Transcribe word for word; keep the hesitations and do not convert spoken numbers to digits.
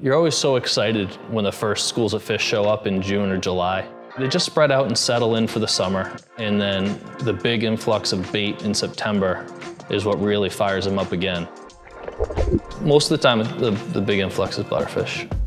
You're always so excited when the first schools of fish show up in June or July. They just spread out and settle in for the summer, and then the big influx of bait in September is what really fires them up again. Most of the time, the, the big influx is butterfish.